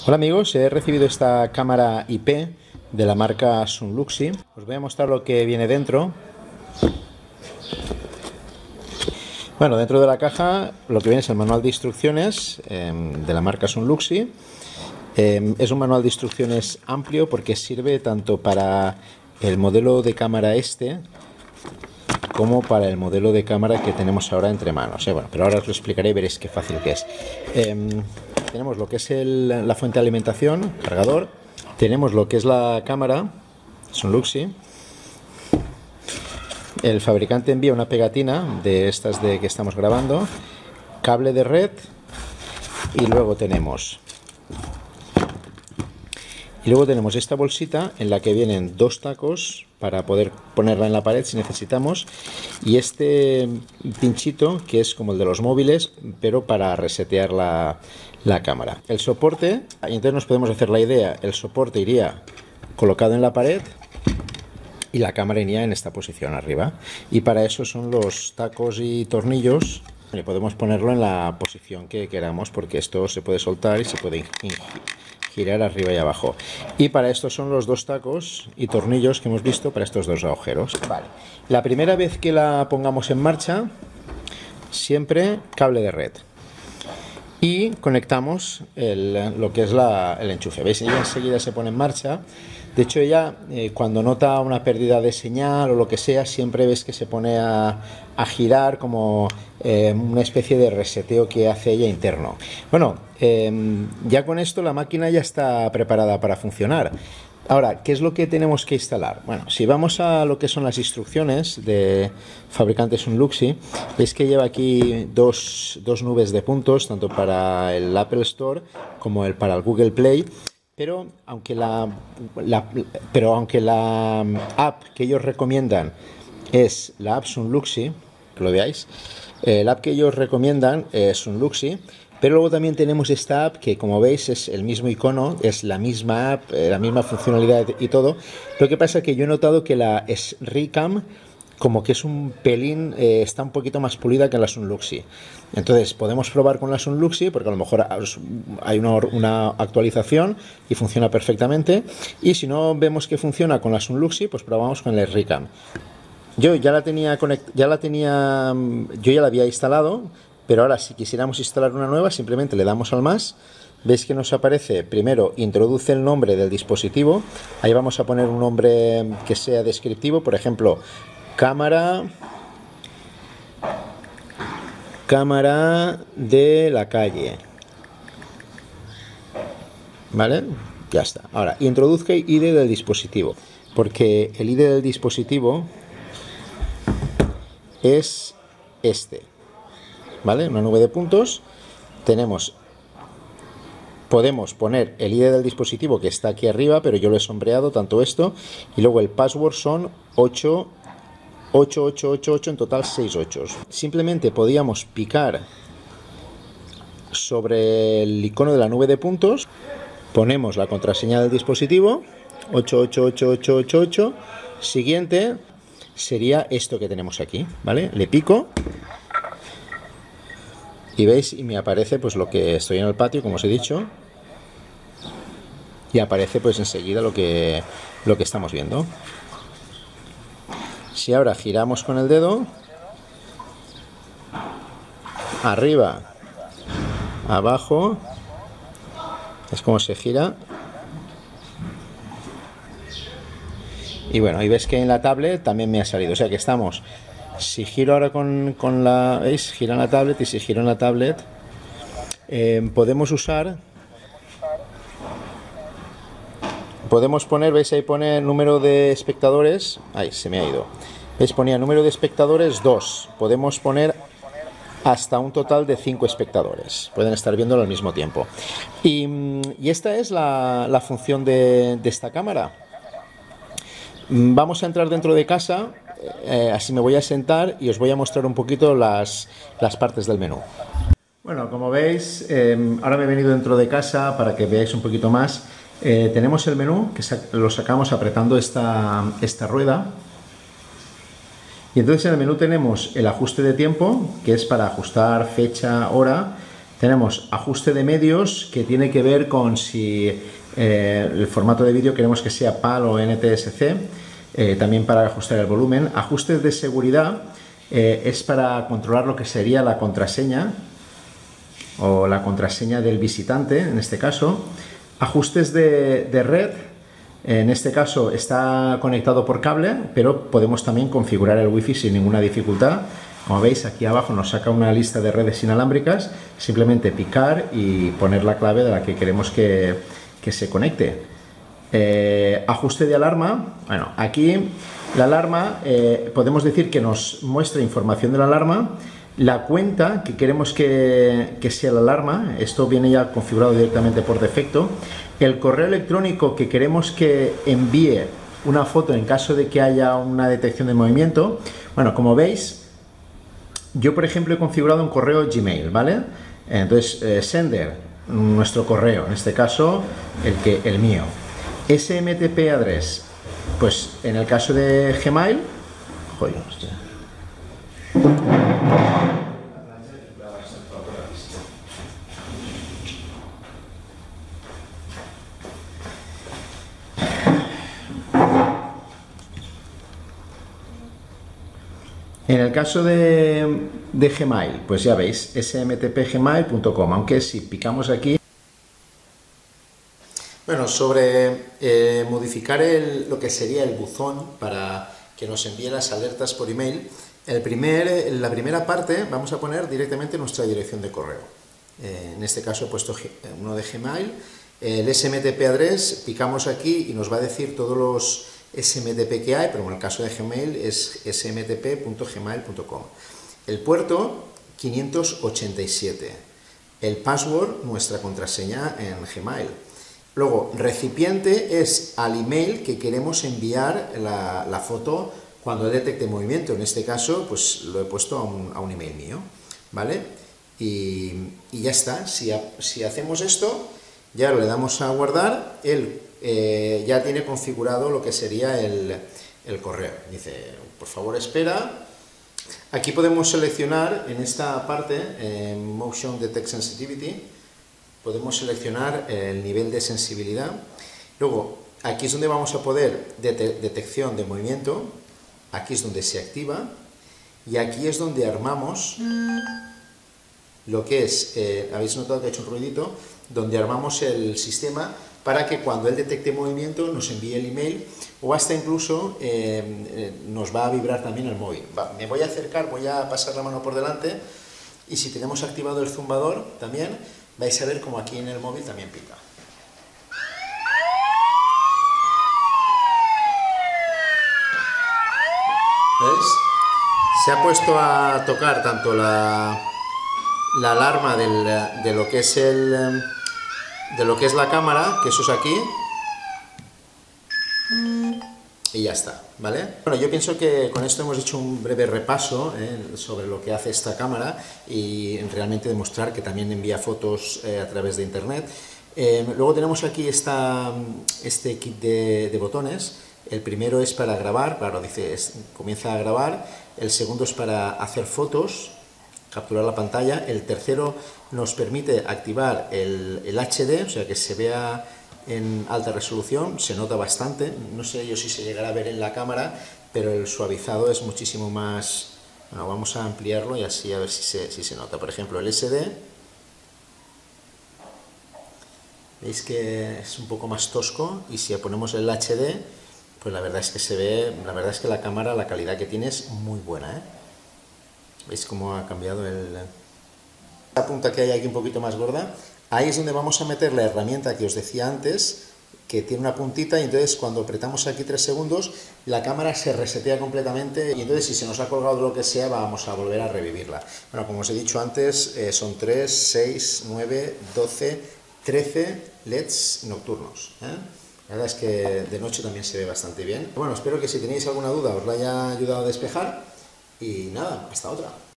Hola amigos, he recibido esta cámara IP de la marca Sunluxi. Os voy a mostrar lo que viene dentro. Bueno, dentro de la caja lo que viene es el manual de instrucciones de la marca Sunluxi. Es un manual de instrucciones amplio porque sirve tanto para el modelo de cámara como para el modelo de cámara que tenemos ahora entre manos. Bueno, pero ahora os lo explicaré y veréis qué fácil que es. Tenemos lo que es la fuente de alimentación, cargador. Tenemos lo que es la cámara, Sunluxi. El fabricante envía una pegatina de estas de que estamos grabando, cable de red y luego tenemos esta bolsita en la que vienen dos tacos para poder ponerla en la pared si necesitamos, y este pinchito que es como el de los móviles pero para resetear la cámara. El soporte, y entonces nos podemos hacer la idea, el soporte iría colocado en la pared y la cámara iría en esta posición arriba, y para eso son los tacos y tornillos. Le podemos ponerlo en la posición que queramos porque esto se puede soltar y se puede girar arriba y abajo, y para esto son los dos tacos y tornillos que hemos visto para estos dos agujeros. Vale. La primera vez que la pongamos en marcha, siempre cable de red y conectamos lo que es el enchufe. ¿Veis? Ella enseguida se pone en marcha. De hecho, ella cuando nota una pérdida de señal o lo que sea, siempre ves que se pone a girar como una especie de reseteo que hace ella interno. Bueno, ya con esto la máquina ya está preparada para funcionar. Ahora, ¿qué es lo que tenemos que instalar? Bueno, si vamos a lo que son las instrucciones de fabricante Sunluxi, veis que lleva aquí dos nubes de puntos, tanto para el Apple Store como para el Google Play. Pero aunque la app que ellos recomiendan es la app Sunluxi, que lo veáis, la app que ellos recomiendan es Sunluxi, pero luego también tenemos esta app que, como veis, es el mismo icono, es la misma app, la misma funcionalidad y todo. Lo que pasa es que yo he notado que la SRICAM como que es un pelín, está un poquito más pulida que la Sunluxi. Entonces podemos probar con la Sunluxi porque a lo mejor hay una actualización y funciona perfectamente, y si no vemos que funciona con la Sunluxi, pues probamos con la SRICAM. Yo ya la había instalado, pero ahora si quisiéramos instalar una nueva, simplemente le damos al más. Veis que nos aparece, primero introduce el nombre del dispositivo, ahí vamos a poner un nombre que sea descriptivo, por ejemplo, cámara de la calle, ¿vale? Ya está. Ahora, introduzca ID del dispositivo, porque el ID del dispositivo es este, ¿vale? Una nube de puntos. Podemos poner el ID del dispositivo que está aquí arriba, pero yo lo he sombreado, tanto esto, y luego el password son 8888, en total 6 ochos. Simplemente podíamos picar sobre el icono de la nube de puntos, ponemos la contraseña del dispositivo, 888888, siguiente sería esto que tenemos aquí, ¿vale? Le pico y veis, y me aparece pues lo que estoy en el patio, como os he dicho, y aparece pues enseguida lo que estamos viendo. Si ahora giramos con el dedo, arriba, abajo, es como se gira. Y bueno, y ves que en la tablet también me ha salido. O sea que estamos, si giro ahora con la, ¿veis? Gira en la tablet, y si giro en la tablet, podemos poner, ¿veis? Ahí pone número de espectadores. Ahí se me ha ido. ¿Veis? Ponía número de espectadores 2. Podemos poner hasta un total de 5 espectadores. Pueden estar viéndolo al mismo tiempo. Y esta es la función de esta cámara. Vamos a entrar dentro de casa. Así me voy a sentar y os voy a mostrar un poquito las partes del menú. Bueno, como veis, ahora me he venido dentro de casa para que veáis un poquito más. Tenemos el menú, que lo sacamos apretando esta rueda, y entonces en el menú tenemos el ajuste de tiempo, que es para ajustar fecha, hora, Tenemos ajuste de medios, que tiene que ver con si el formato de vídeo queremos que sea PAL o NTSC, también para ajustar el volumen. Ajustes de seguridad es para controlar lo que sería la contraseña o la contraseña del visitante, en este caso. Ajustes de red, en este caso está conectado por cable, pero podemos también configurar el wifi sin ninguna dificultad. Como veis, aquí abajo nos saca una lista de redes inalámbricas, simplemente picar y poner la clave de la que queremos que se conecte. Ajuste de alarma, bueno, aquí la alarma podemos decir que nos muestra información de la alarma, la cuenta que queremos que sea la alarma, esto viene ya configurado directamente por defecto, el correo electrónico que queremos que envíe una foto en caso de que haya una detección de movimiento. Bueno, como veis, yo por ejemplo he configurado un correo Gmail, ¿vale? Entonces, sender, nuestro correo, en este caso el mío. SMTP address, pues en el caso de Gmail, joder, hostia. En el caso de Gmail, pues ya veis, smtpgmail.com, aunque si picamos aquí... Bueno, sobre modificar lo que sería el buzón para que nos envíe las alertas por email, la primera parte vamos a poner directamente nuestra dirección de correo. En este caso he puesto uno de Gmail, el SMTP address, picamos aquí y nos va a decir todos los SMTP que hay, pero en el caso de Gmail es smtp.gmail.com. El puerto 587, el password, nuestra contraseña en Gmail. Luego, recipiente es al email que queremos enviar la foto cuando detecte movimiento. En este caso, pues lo he puesto a un email mío, ¿vale? Y ya está. Si hacemos esto, ya le damos a guardar, él ya tiene configurado lo que sería el correo. Dice, por favor espera. Aquí podemos seleccionar en esta parte, Motion Detect Sensitivity, podemos seleccionar el nivel de sensibilidad. Luego, aquí es donde vamos a poder detección de movimiento, aquí es donde se activa, y aquí es donde armamos lo que es, habéis notado que ha hecho un ruidito, donde armamos el sistema para que cuando él detecte movimiento nos envíe el email, o hasta incluso nos va a vibrar también el móvil. Me voy a acercar, voy a pasar la mano por delante, y si tenemos activado el zumbador también, vais a ver como aquí en el móvil también pica. ¿Veis? Se ha puesto a tocar tanto la alarma de lo que es la cámara, que eso es aquí, y ya está, ¿vale? Bueno, yo pienso que con esto hemos hecho un breve repaso sobre lo que hace esta cámara y realmente demostrar que también envía fotos a través de internet. Luego tenemos aquí este kit de botones. El primero es para grabar, claro, dice, comienza a grabar. El segundo es para hacer fotos, capturar la pantalla. El tercero nos permite activar el HD, o sea que se vea en alta resolución, se nota bastante, no sé yo si se llegará a ver en la cámara, pero el suavizado es muchísimo más... Bueno, vamos a ampliarlo y así a ver si se nota. Por ejemplo, el SD, veis que es un poco más tosco, y si ponemos el HD, pues la verdad es que se ve, la verdad es que la cámara, la calidad que tiene es muy buena, ¿eh? ¿Veis cómo ha cambiado la punta que hay aquí un poquito más gorda? Ahí es donde vamos a meter la herramienta que os decía antes, que tiene una puntita, y entonces cuando apretamos aquí 3 segundos, la cámara se resetea completamente, y entonces si se nos ha colgado lo que sea, vamos a volver a revivirla. Bueno, como os he dicho antes, son 3, 6, 9, 12, 13 LEDs nocturnos, ¿eh? La verdad es que de noche también se ve bastante bien. Bueno, espero que si tenéis alguna duda os la haya ayudado a despejar, y nada, hasta otra.